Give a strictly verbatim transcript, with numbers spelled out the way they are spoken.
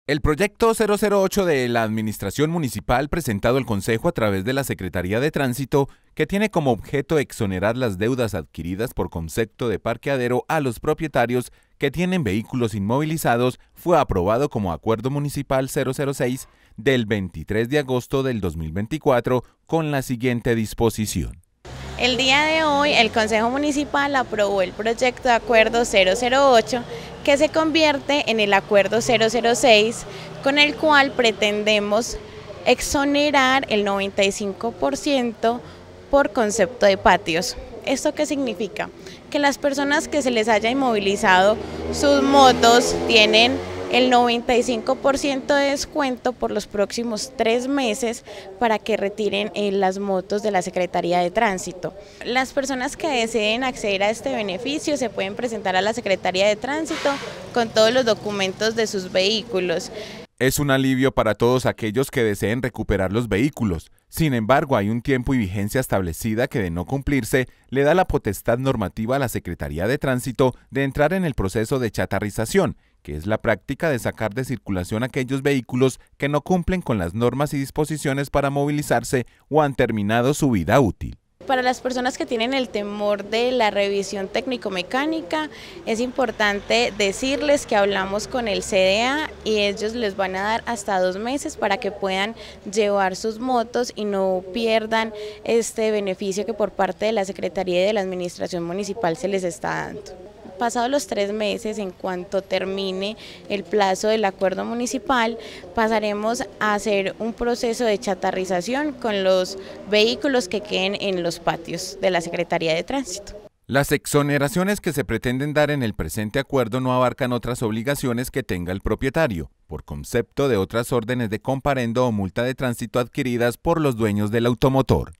El proyecto cero cero ocho de la Administración Municipal presentado al Consejo a través de la Secretaría de Tránsito, que tiene como objeto exonerar las deudas adquiridas por concepto de parqueadero a los propietarios que tienen vehículos inmovilizados, fue aprobado como Acuerdo Municipal cero cero seis del veintitrés de agosto del dos mil veinticuatro con la siguiente disposición. El día de hoy el Consejo Municipal aprobó el proyecto de Acuerdo cero cero ocho que se convierte en el Acuerdo cero cero seis, con el cual pretendemos exonerar el noventa y cinco por ciento por concepto de patios. ¿Esto qué significa? Que las personas que se les haya inmovilizado sus motos tienen el noventa y cinco por ciento de descuento por los próximos tres meses para que retiren eh, las motos de la Secretaría de Tránsito. Las personas que deseen acceder a este beneficio se pueden presentar a la Secretaría de Tránsito con todos los documentos de sus vehículos. Es un alivio para todos aquellos que deseen recuperar los vehículos. Sin embargo, hay un tiempo y vigencia establecida que, de no cumplirse, le da la potestad normativa a la Secretaría de Tránsito de entrar en el proceso de chatarrización, que es la práctica de sacar de circulación aquellos vehículos que no cumplen con las normas y disposiciones para movilizarse o han terminado su vida útil. Para las personas que tienen el temor de la revisión técnico-mecánica, es importante decirles que hablamos con el C D A y ellos les van a dar hasta dos meses para que puedan llevar sus motos y no pierdan este beneficio que por parte de la Secretaría y de la Administración Municipal se les está dando. Pasados los tres meses, en cuanto termine el plazo del acuerdo municipal, pasaremos a hacer un proceso de chatarrización con los vehículos que queden en los patios de la Secretaría de Tránsito. Las exoneraciones que se pretenden dar en el presente acuerdo no abarcan otras obligaciones que tenga el propietario, por concepto de otras órdenes de comparendo o multa de tránsito adquiridas por los dueños del automotor.